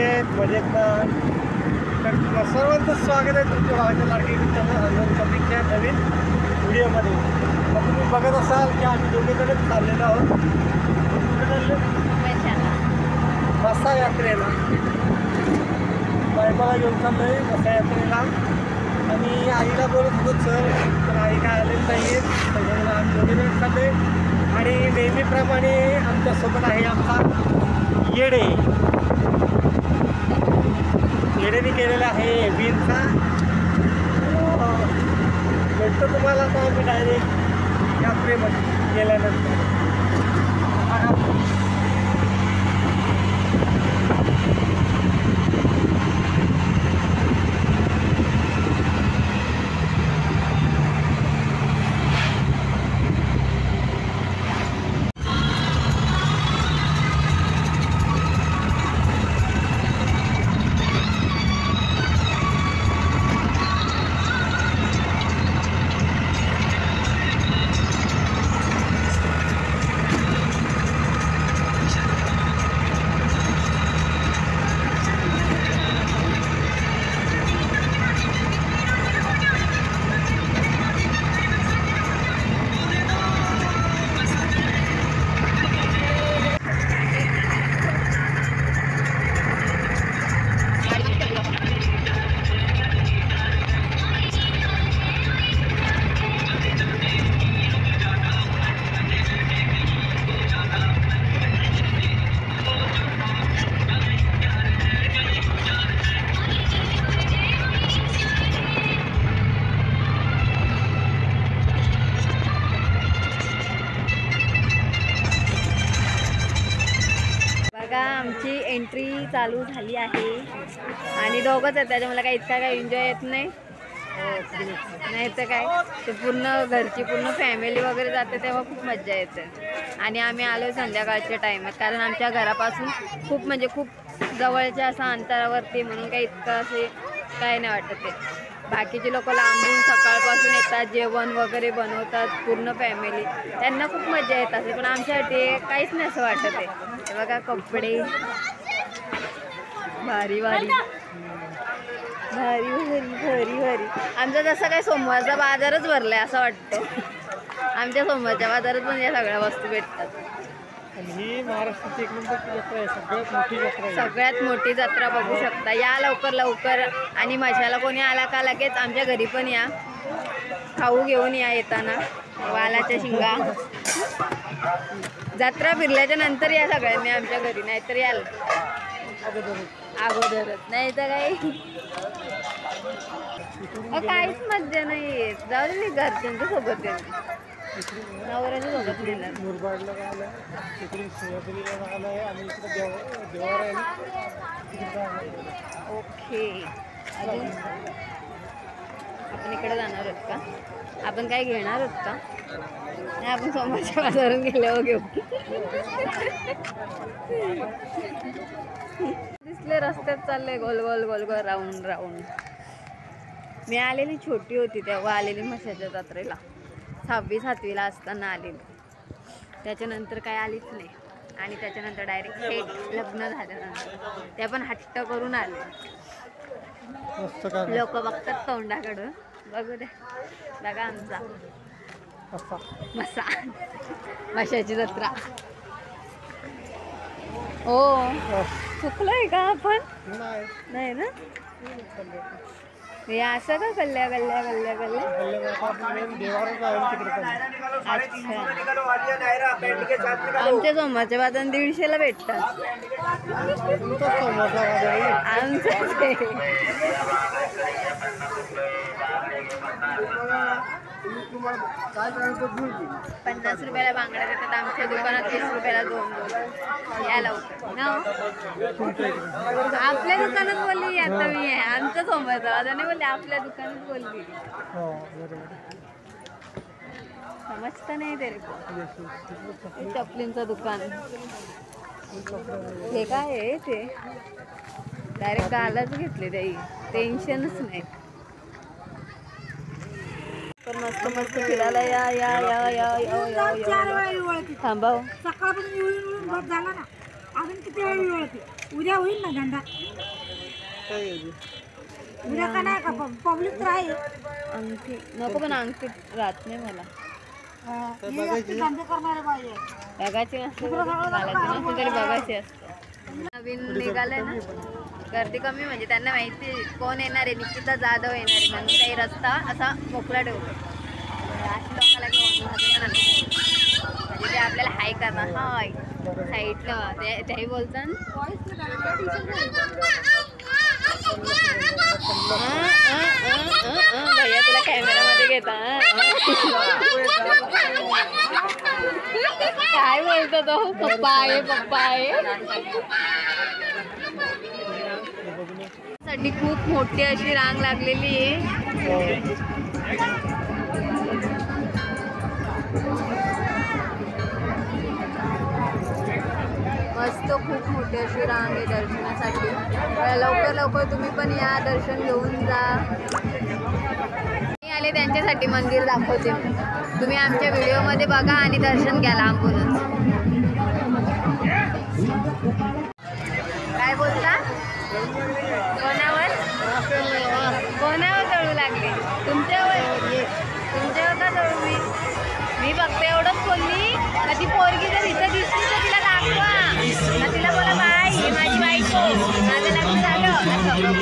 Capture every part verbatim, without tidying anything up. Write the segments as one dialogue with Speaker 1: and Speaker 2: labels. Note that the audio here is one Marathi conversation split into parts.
Speaker 1: आहेत मजेत ना? तर सर्वांचं स्वागत आहे तुमच्या भावाच्या लाडकी कपिकच्या नवीन व्हिडिओमध्ये. मग तुम्ही बघत असाल की आम्ही दोघीकडेच चाललेलो आहोत. मसा यात्रेला बायकोला घेऊन चाललोय मसा यात्रेला. आणि आईला बोलत होतो सर, तर आई काय आलेली नाही आहेत. त्याच्यामुळे आम्ही दोघीकडेच चाललोय. आणि नेहमीप्रमाणे आमच्यासोबत आहे आमचा येडे. येडेने केलेला आहे बीनचा. भेटतो तुम्हाला तो आम्ही डायरेक्ट यात्रेमध्ये गेल्यानंतर.
Speaker 2: आमची एंट्री चालू झाली आहे आणि दोघंच आहेत, त्याच्यामुळे मला काही इतका काय एन्जॉय येत नाही. नाही तर काय, ते पूर्ण घरची पूर्ण फॅमिली वगैरे जाते तेव्हा खूप मजा येते. आणि आम्ही आलो संध्याकाळच्या टायमात, कारण आमच्या घरापासून खूप म्हणजे खूप जवळच्या असं अंतरावरती, म्हणून काही इतकं असे काय नाही वाटत आहे. बाकीचे लोक लांबून सकाळपासून येतात, जेवण वगैरे बनवतात पूर्ण फॅमिली, त्यांना खूप मजा येत असेल. पण आमच्यासाठी काहीच नाही असं वाटत आहे. हे बघा कपडे भारी भारी भारी भारी भारी भारी. आमचा जसं काय सोमवारचा बाजारच भरलाय असं वाटतं. आमच्या सोमवारच्या बाजारात पण या सगळ्या वस्तू भेटतात.
Speaker 1: ही महाराष्ट्राची एक नंबरची जत्रा आहे, सगळ्यात मोठी जत्रा आहे.
Speaker 2: सगळ्यात मोठी जत्रा बघू शकता. या लवकर लवकर. आणि मशाला कोणी आला का लगेच आमच्या घरी पण या, खाऊ घेऊन या येताना. वालाच्या शिंगा. जत्रा फिरल्याच्या नंतर या सगळ्यांनी आमच्या घरी, नाहीतर याल अगोदरच. नाही तर काही काहीच मज्जा नाही येत. जाऊ दे, घरच्यांच्या सोबत नवऱ्याच्या सोबत गेलं.
Speaker 1: मुरबाडला राहिलं, तिकडे सोयाबीनला राहिलं आहे आणि इकडे देव देवार आहे.
Speaker 2: ओके, अजून आपण इकडे जाणार आहोत का? आपण काय घेणार आहोत का? नाही, आपण सोमवारच्या बाजारून गेल्यावर घेऊ. दिसले रस्त्यात चालले गोल गोल गोल गोल राऊंड राऊंड. मी आलेली छोटी होती तेव्हा आलेली मशाच्या जत्रेला, सहावी सातवीला असताना आलेली. त्याच्यानंतर काय आलीच नाही. आणि त्याच्यानंतर डायरेक्ट थेट लग्न झाल्यानंतर त्या पण हट्ट करून आले. लोक बघतात तोंडाकडं. बघू दे. बघा आमचा मसा मशाची जत्रा. हो, चुकलोय का आपण? नाही ना. हे असं का गल्ल्या गल्ल्या गल्ल्या गल्ल्या. आमच्या सोमवारच्या बाजार दीडशेला भेटतात. आमचं पन्नास रुपयाला बांगड्या देतात. आमच्या दुकानात वीस रुपयाला दोन दोन. या लवकर ना. आपल्या दुकानात बोलली आता मी आहे. आमच्या सोमवारचा बाजार नाही बोलले, आपल्या दुकानात बोलली. समजता नाही तरी. चपलींचं दुकान. हे काय आहे ते? डायरेक्ट आलाच घेतले त्याही, टेन्शनच नाही. पण मस्त मस्त फिरायला या या या या या या थांबा.
Speaker 3: सकाळपासून झाला ना, अजून किती वेळ उद्या होईल ना झेंडा उद्या का नाही का पब्लिक तर आहे
Speaker 2: अंगठी नको पण अंगठी राहत नाही मला
Speaker 3: धंदे करणारे पाहिजे
Speaker 2: बघायची नसते घालायची नसते तरी बघायची असते नवीन निघालंय ना गर्दी कमी म्हणजे त्यांना माहिती कोण येणार आहे निकिता जाधव येणार आहे म्हणून काही रस्ता असा मोकळा ठेवतो अशी लोकांना घेऊन म्हणजे ते आपल्याला हाय करणार हाय साईडला ते तेही बोलतात भैया तुला कॅमेरामध्ये घेता काय बोलतो तो पप्पा आहे पप्पा आहे साठी खूप मोठी अशी रांग लागलेली आहे मस्त खूप मोठी अशी रांग आहे दर्शनासाठी लवकर लवकर तुम्ही पण या दर्शन घेऊन जा मी आले त्यांच्यासाठी मंदिर दाखवते तुम्ही आमच्या व्हिडिओमध्ये बघा आणि दर्शन घ्या लांबूनच काय बोलता कोणावर कोणावर जळू लागले तुमच्यावर तुमच्यावर का जळू मी मी फक्त एवढंच बोलली का ती पोरगी जर इथं दिसली तर तिला दाखवा ना तिला बोला बाई ही माझी बायको माझं लग्न झालं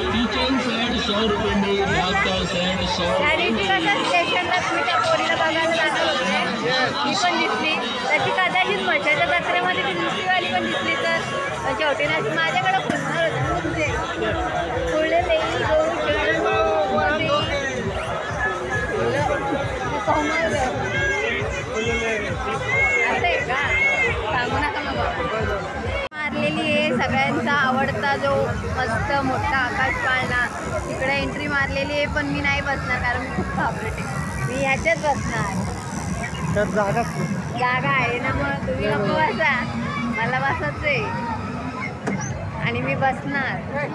Speaker 2: त्या दिवशी कसं स्टेशनला तुम्ही त्या पोरीला बघायला जाणार होते ती पण दिसली त्याची कदाचित मशाच्या जत्रेमध्ये ती दुसरीवाली पण दिसली तर शेवटी ना माझ्याकडे पुसणार होते पुढे देईल का सांगू नका मग मारलेली आहे सगळ्यांचा आवडता जो मस्त मोठा आकाश पाळणा तिकडे एंट्री मारलेली आहे पण मी नाही बसणार कारण मी खूप घाबरते मी ह्याच्यात बसणार
Speaker 1: जागा
Speaker 2: जागा आहे ना मग तुम्ही नको बसा मला बसायचं आहे आणि मी बसणार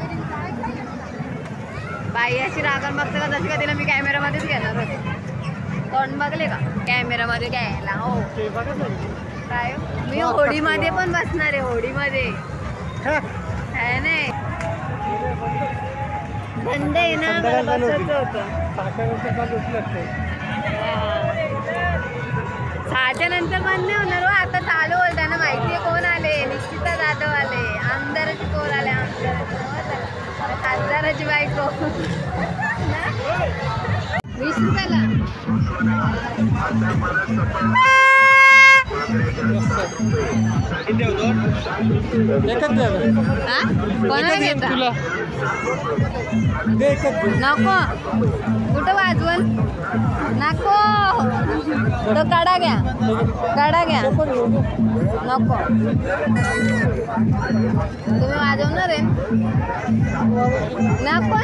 Speaker 2: बाई अशी रागण बघते का तशी का तिला मी कॅमेरामध्येच घेणार होते तोंड बघले का कॅमेरामध्ये घ्यायला हो काय मी होडीमध्ये पण बसणार आहे होडीमध्ये आहे नाही थंड आहे ना मला बसायचं होतं सहाच्या नंतर बंद नाही होणार हो आता चालू होईल त्यांना माहिती आहे कोण आले निकिता जाधव आले आमदाराची कोण आले आमदाराची खासदाराची बायको वीस रुपयाला कोणाला घेता नको कुठं वाजवल नको तो काढा घ्या काढा घ्या नको तुम्ही वाजवणार आहे नको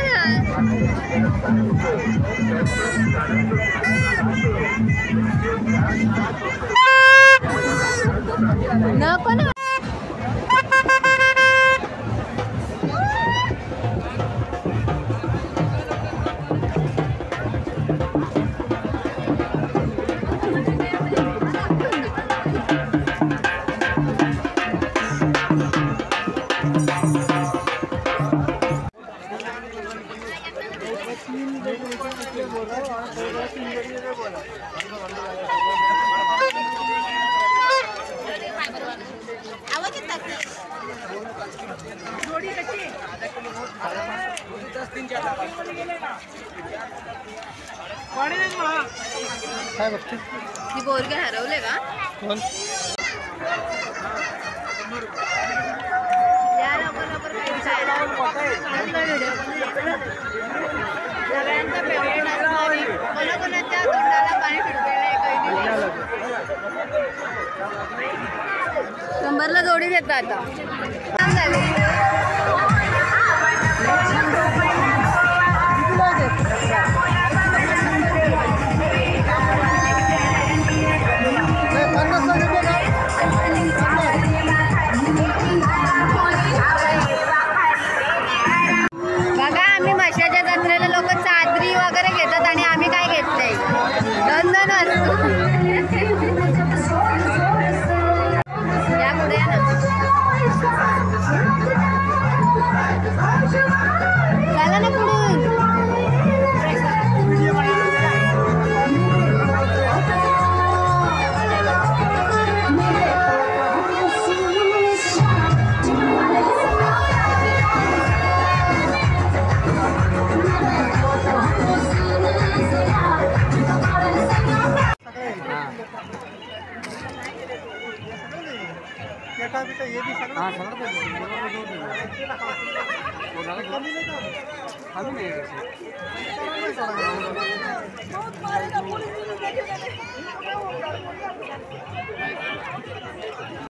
Speaker 2: ना नको ना
Speaker 1: काय बघते
Speaker 2: ती पोरगे हरवले का
Speaker 1: कोण
Speaker 2: या लवकर लवकर सगळ्यांचा फेवरेट असणारी कोणाकोणाच्या तोंडाला पाणी फिरवेल शंभरला जोडी घेता आता छान झाले बघा आम्ही मशाच्या जत्रेला लोक चादरी वगैरे घेतात आणि आम्ही काय घेत नाही दोन दोन वस्तू या पुढे या ना
Speaker 1: नाही